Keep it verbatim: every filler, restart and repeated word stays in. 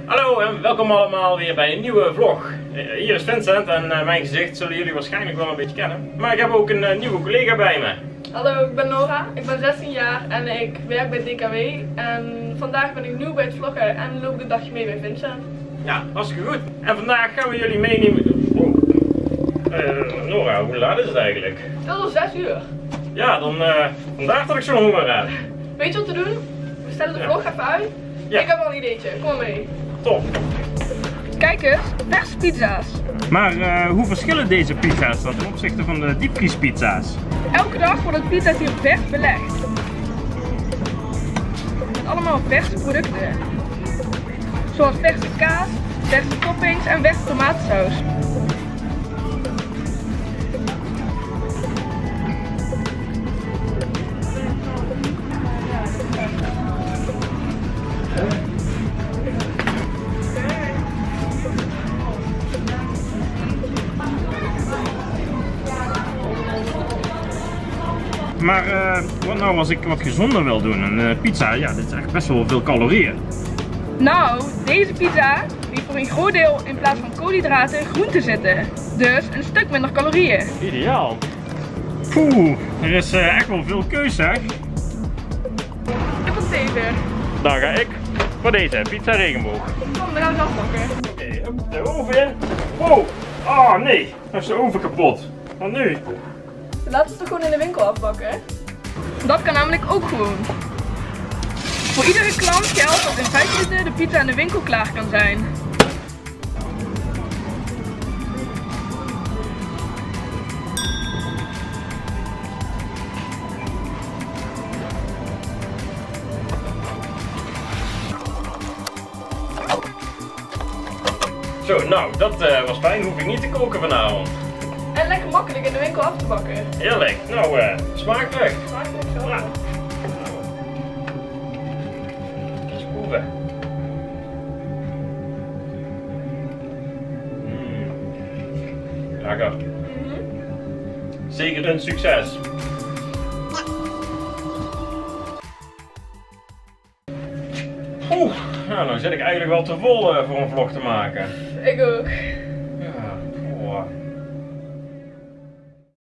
Hallo en welkom allemaal weer bij een nieuwe vlog. Hier is Vincent en uh, mijn gezicht zullen jullie waarschijnlijk wel een beetje kennen. Maar ik heb ook een uh, nieuwe collega bij me. Hallo, ik ben Nora, ik ben zestien jaar en ik werk bij D K W. En vandaag ben ik nieuw bij het vloggen en loop ik een dagje mee bij Vincent. Ja, hartstikke goed. En vandaag gaan we jullie meenemen... Oh. Uh, Nora, hoe laat is het eigenlijk? Het is al zes uur. Ja, dan uh, vandaag dat ik zo'n honger heb. Weet je wat te doen? We stellen de Ja. vlog even uit. Ja. Ik heb al een ideetje, kom maar mee. Top. Kijk eens, verse pizza's. Maar uh, hoe verschillen deze pizza's dan ten opzichte van de diepvriespizza's? Elke dag worden pizza's hier vers belegd. Met allemaal verse producten. Zoals verse kaas, verse toppings en verse tomatensaus. Maar uh, wat nou als ik wat gezonder wil doen? Een uh, pizza, ja, dit is echt best wel veel calorieën. Nou, deze pizza die voor een groot deel in plaats van koolhydraten groenten zitten. Dus een stuk minder calorieën. Ideaal. Poeh, er is uh, echt wel veel keus, zeg. Ik vond het even. Dan ga ik voor deze pizza regenboog. Kom, dan gaan we het afpakken. Oké, okay, de oven in. Wow, oh nee, dan is de oven kapot. Wat nu? Laten we het toch gewoon in de winkel afbakken? Dat kan namelijk ook gewoon. Voor iedere klant geldt dat in vijf minuten de pizza in de winkel klaar kan zijn. Zo, nou, dat uh, was fijn. Hoef ik niet te koken vanavond. En lekker makkelijk in de winkel af te bakken. Heerlijk. Nou, uh, smakelijk. Smakelijk zo. Ja. Eens proeven. Mm. Lekker. Mm-hmm. Zeker een succes. Oeh, nou, nou zit ik eigenlijk wel te vol uh, voor een vlog te maken. Ik ook.